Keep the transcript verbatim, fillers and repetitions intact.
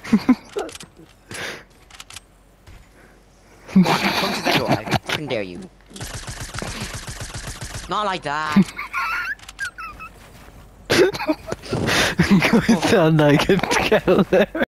What? Come to the door. I fucking dare you. Not like that. Go down like a kettle there.